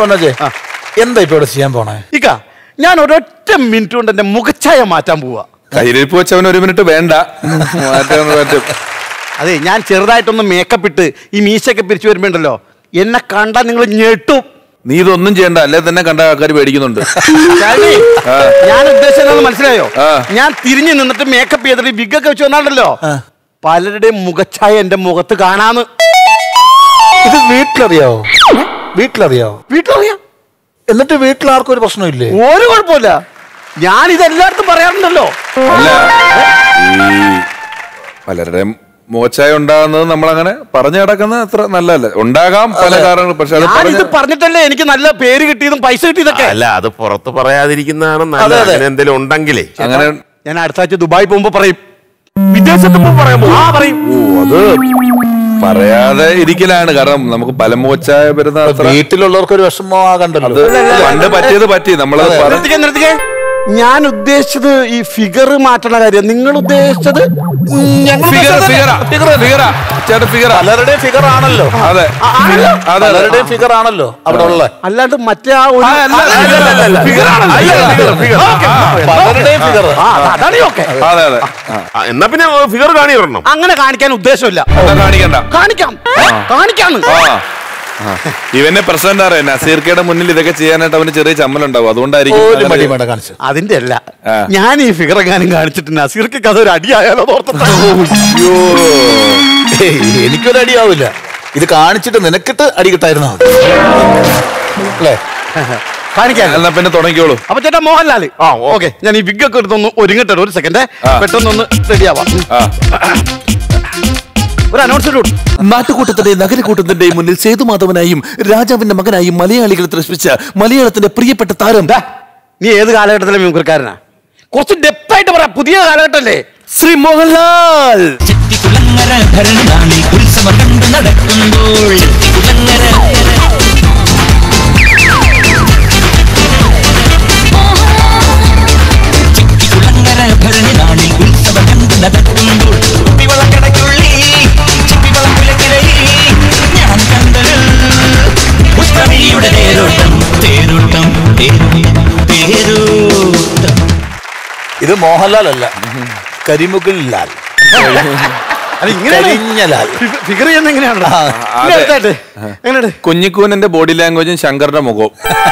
എന്താ ഇപ്പൊ ഇവിടെ ചെയ്യാൻ പോണേ? ഇക്ക ഞാൻ ഒരൊറ്റ മിനിറ്റ് കൊണ്ട് എന്റെ മുഖച്ഛായ മാറ്റാൻ പോവാ. കയ്യിലിരിപ്പ് വെച്ചവൻ 1 മിനിറ്റ് വേണ്ട. അതെ, ഞാൻ ചെറുതായിട്ടൊന്ന് മേക്കപ്പ് ഇട്ട് ഈ മീശയൊക്കെ പിരിച്ചു വരുമ്പോണ്ടല്ലോ, എന്നെ കണ്ടാ നിങ്ങൾ ഞെട്ടും. നീ ഇതൊന്നും ചെയ്യണ്ട, അല്ലെ തന്നെ കണ്ട ആൾക്കാർ പേടിക്കുന്നുണ്ട്. ഞാൻ ഉദ്ദേശിച്ചത് മനസ്സിലായോ? ഞാൻ തിരിഞ്ഞു നിന്നിട്ട് മേക്കപ്പ് ചെയ്തിട്ട് വിഗൊക്കെ വെച്ച് വന്നാണ്ടല്ലോ, പലരുടെയും മുഖച്ഛായ എന്റെ മുഖത്ത് കാണാന്ന്. ഇത് വീട്ടിലറിയാവോ? വീട്ടിലറിയാം. എന്നിട്ട് വീട്ടിൽ ആർക്കും ഒരു പ്രശ്നമില്ലേ? ഒരു കുഴപ്പമില്ല. ഞാൻ ഇതെല്ലായിടത്തും പറയാറുണ്ടല്ലോ. അല്ല, ഈ പലരുടെയും മോച്ചായ ഉണ്ടാകുന്നത് നമ്മളങ്ങനെ പറഞ്ഞു കിടക്കുന്നത് അത്ര നല്ലതല്ല. ഉണ്ടാകാം പല കാരണങ്ങൾ. പക്ഷെ ഇത് പറഞ്ഞിട്ടല്ലേ എനിക്ക് നല്ല പേര് കിട്ടിയതും പൈസ കിട്ടിയതൊക്കെ. അല്ല, അത് പുറത്ത് പറയാതിരിക്കുന്നതാണ് നല്ലത്. എന്തെങ്കിലും ഉണ്ടെങ്കിലേ അങ്ങനെ ഞാൻ അടുത്ത ആഴ്ച ദുബായി പോകുമ്പോ പറയും, വിദേശത്ത് പറയും. അത് പറയാതെ ഇരിക്കലാണ്. കാരണം നമുക്ക് പല മോച്ചായ വരുന്ന വീട്ടിലുള്ളവർക്ക് ഒരു വിഷമമാകണ്ടല്ലോ. പണ്ട് പറ്റിയത് പറ്റി. നമ്മളത് ഞാൻ ഉദ്ദേശിച്ചത് ഈ ഫിഗർ മാറ്റണ കാര്യം. നിങ്ങൾ ഉദ്ദേശിച്ചത് പലരുടെയും ഫിഗർ ആണല്ലോ. അതെ, പലരുടെയും ഫിഗർ ആണല്ലോ അവിടെ ഉള്ള. അല്ലാണ്ട് മറ്റേ ആ പലരുടെയും ഫിഗർ. അതെ അതെ. എന്നാ പിന്നെ ഫിഗർ കാണിക്കണം. അങ്ങനെ കാണിക്കാൻ ഉദ്ദേശമില്ല. കാണിക്കാന്ന് ഇവന്റെ പ്രശ്നം എന്താ പറയാ, നസീർക്കയുടെ മുന്നിൽ ഇതൊക്കെ ചെയ്യാനായിട്ട് അവന് ചെറിയ ചമ്മലുണ്ടാവും. അതുകൊണ്ടായിരിക്കും. അതിന്റെ അല്ല, ഞാൻ ഈ ഫിഗർ എങ്ങാനും കാണിച്ചിട്ട് നസീർക്ക് അതൊരു അടിയായാലോ ഓർത്തിട്ട്. എനിക്കൊരു അടിയാവില്ല. ഇത് കാണിച്ചിട്ട് നിനക്കിട്ട് അടി കിട്ടായിരുന്നോ അല്ലേ? കാണിക്കാൻ. എന്നാ പിന്നെ തുടങ്ങിക്കോളൂ. അപ്പൊ ചേട്ടാ മോഹൻലാൽ. ഓക്കെ, ഞാൻ ഈ വിഗൊക്കെ എടുത്തൊന്ന് ഒരുങ്ങട്ടെ. ഒരു സെക്കൻഡ്, പെട്ടെന്നൊന്ന് റെഡി ആവാം. ഒരു അനൗൺസ്മെന്റ്. നാട്ടുകൂട്ടത്തിന്റെ നഗരക്കൂട്ടത്തിന്റെ മുന്നിൽ സേതുമാധവനായും രാജാവിന്റെ മകനായും മലയാളികൾ ത്രസിപ്പിച്ച മലയാളത്തിന്റെ പ്രിയപ്പെട്ട താരം. നീ ഏത് കാലഘട്ടത്തിലെ മിമിക്രിക്കാരനാ? കുറച്ച് ഡെപ്ത് ആയിട്ട് പറ. പുതിയ കാലഘട്ടല്ലേ? ശ്രീ മോഹൻലാൽ. ഇത് മോഹൻലാൽ അല്ല, കരിമുകിൽ ലാൽ. ഫിഗർ ചെയ്യുന്ന എങ്ങനെയാണോ? കുഞ്ഞിക്കൂനന്റെ ബോഡി ലാംഗ്വേജും ശങ്കറിന്റെ മുഖവും.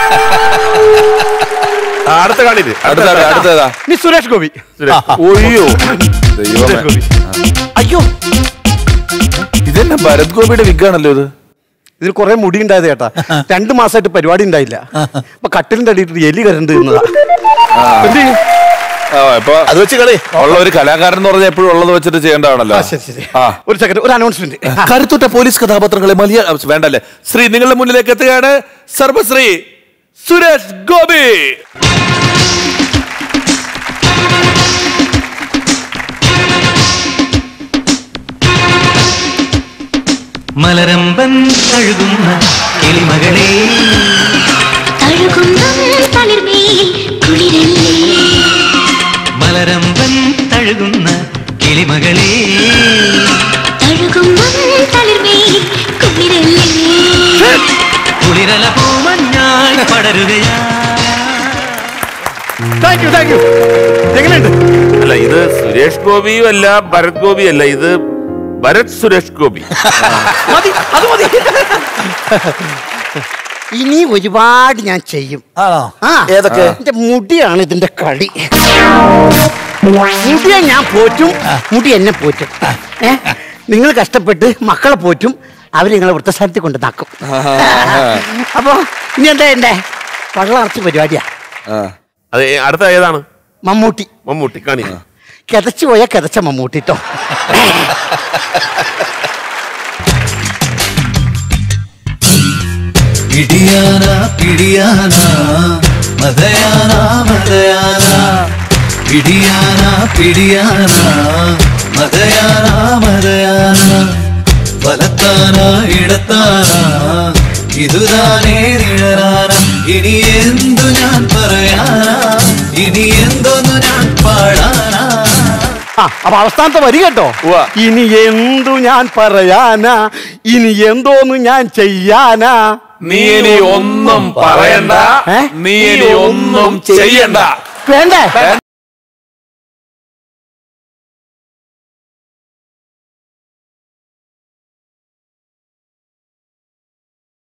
അടുത്ത കാണിട്ട് അടുത്തതാ നീ സുരേഷ് ഗോപി. ഒയ്യോ, അയ്യോ, ഇതെന്നെ ഭരത് ഗോപിയുടെ വിഗാണല്ലോ ഇത്. ഇതിൽ കുറെ മുടി ഉണ്ടായത് ചേട്ടാ. 2 മാസമായിട്ട് പരിപാടി ഉണ്ടായില്ല. അപ്പൊ കട്ടിലിന്റെ അടിയിട്ട് എലി കരണ്ട് തിന്നതാ. അത് വെച്ച് കളി. ഉള്ള ഒരു കലാകാരൻ എന്ന് പറഞ്ഞാൽ എപ്പോഴും ഉള്ളത് വെച്ചിട്ട് ചെയ്യേണ്ടതാണല്ലോ. ഒരു സെക്കൻഡ്, ഒരു അനൗൺസ്മെന്റ്. കരുത്തുറ്റ പോലീസ് കഥാപാത്രങ്ങളെ വേണ്ടല്ലേ ശ്രീ, നിങ്ങളുടെ മുന്നിലേക്ക് എത്തുകയാണ് സർവശ്രീ സുരേഷ് ഗോപി. മലരമ്പൻ തഴുകുന്ന കിളിമകളെ, മലരമ്പൻ തഴുകുന്ന കിളിമകളെ, കുളിരല പൂമഞ്ഞായി പടരുകയാ. എങ്ങനെയുണ്ട്? അല്ല, ഇത് സുരേഷ് ഗോപിയും അല്ല, ഭരത് ഗോപിയും അല്ല, ഇത് ഭരത് സുരേഷ് ഗോപി. അത് മതി. ഇനി ഒരുപാട് ഞാൻ ചെയ്യും. ഏതൊക്കെ? എന്റെ മുടിയാണ് ഇതിന്റെ കളി. മുടിയെ ഞാൻ പോറ്റും, മുടി എന്നെ പോറ്റും. നിങ്ങൾ കഷ്ടപ്പെട്ട് മക്കളെ പോറ്റും, അവര് നിങ്ങളെ വൃത്തസ്ഥാനത്തിൽ കൊണ്ട് നാക്കും. അപ്പൊ ഇനി എന്താ എന്റെ വള്ളറച്ച് പരിപാടിയാ. അത് അടുത്ത ഏതാണ്? മമ്മൂട്ടി. മമ്മൂട്ടി കാണി. കിതച്ചു പോയാ കിതച്ച മമ്മൂട്ടിട്ടോ. പിടിയാന പിടിയാന മതയാന മതയാന, പിടിയാന പിടിയാന മതയാന മതയാന, വലത്താന ഇടത്താന ഇതുതാനേ നിഴലാന, ഇനി എന്തു ഞാൻ പറയാനാ, ഇനി എന്തോന്നു ഞാൻ പാടാനാ. അപ്പൊ അവസാനത്തെ വരി കേട്ടോ. ഇനി എന്തു ഞാൻ പറയാനാ, ഇനി എന്തോന്നു ഞാൻ ചെയ്യാനാ. നീ ഇനി ഒന്നും പറയണ്ട, നീ ഇനി ഒന്നും ചെയ്യണ്ട. വേണ്ടേ?